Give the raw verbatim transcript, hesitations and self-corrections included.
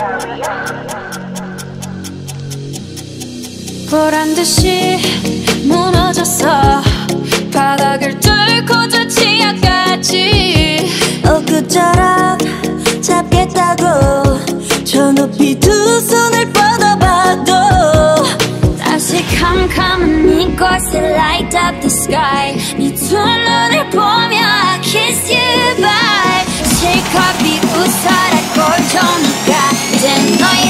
보란듯이 무너졌어. 바닥을 뚫고 저 지하까지 엊그처럼 잡겠다고 저 높이 두 손을 뻗어봐도 다시 캄캄한 이곳에 light up the sky. 네 두 눈을 보며 I kiss you bye. 실컷 비웃어라 꼴 좋으니까 이젠 너의